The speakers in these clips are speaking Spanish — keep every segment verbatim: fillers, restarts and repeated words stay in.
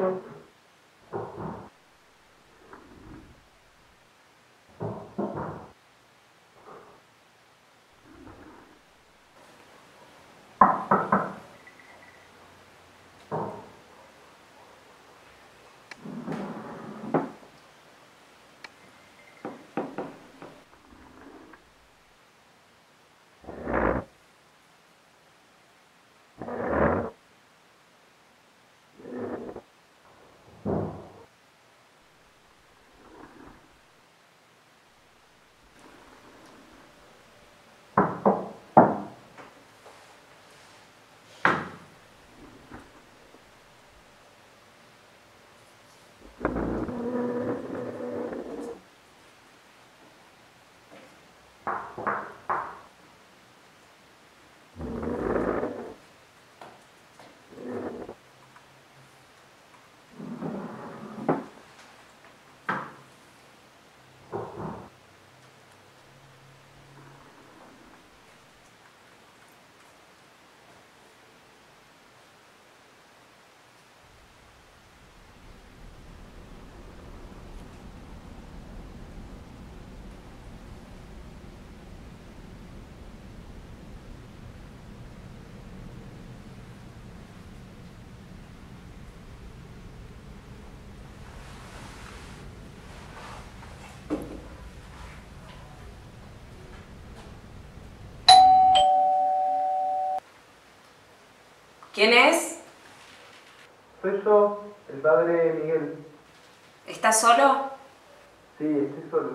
¿Quién es? Soy yo, el padre Miguel. ¿Estás solo? Sí, estoy solo.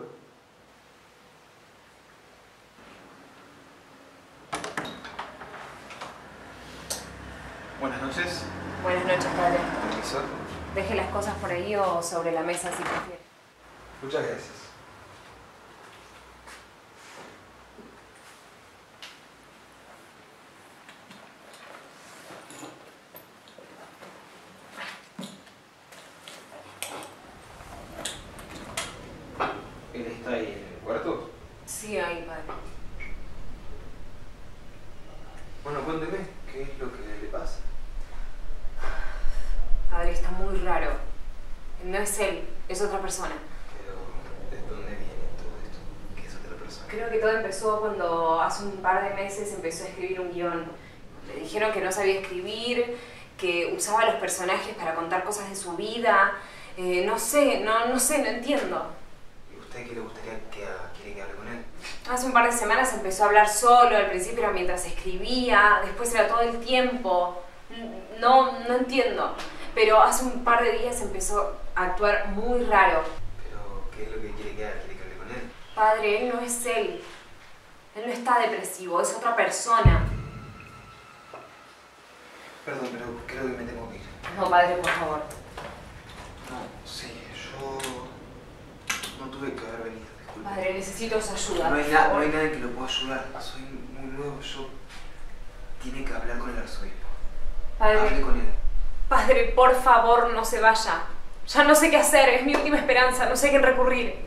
Buenas noches. Buenas noches, padre. Permiso. Deje las cosas por ahí o sobre la mesa si prefiere. Muchas gracias. ¿Él está ahí en el cuarto? Sí, ahí, padre. Bueno, cuénteme, ¿qué es lo que le pasa? Padre, está muy raro. No es él, es otra persona. Pero, ¿de dónde viene todo esto? ¿Qué es otra persona? Creo que todo empezó cuando hace un par de meses empezó a escribir un guión. Le dijeron que no sabía escribir, que usaba los personajes para contar cosas de su vida. Eh, no sé, no, no sé, no entiendo. ¿Y usted qué le gustaría que haga? ¿Quiere que hable con él? Hace un par de semanas empezó a hablar solo, al principio era mientras escribía, después era todo el tiempo. No, no entiendo. Pero hace un par de días empezó a actuar muy raro. Pero, ¿qué es lo que quiere que haga? ¿Quiere que hable con él? Padre, él no es él. Él no está depresivo, es otra persona. Perdón, pero creo que me tengo que ir. No, padre, por favor. No, sí, yo no tuve que haber venido, disculpe. Padre, necesito su ayuda. No hay, na no hay nadie que lo pueda ayudar. Soy muy nuevo, yo... Tiene que hablar con el arzobispo. Padre, Hable con él. Padre, por favor, no se vaya. Ya no sé qué hacer, es mi última esperanza, no sé a quién recurrir.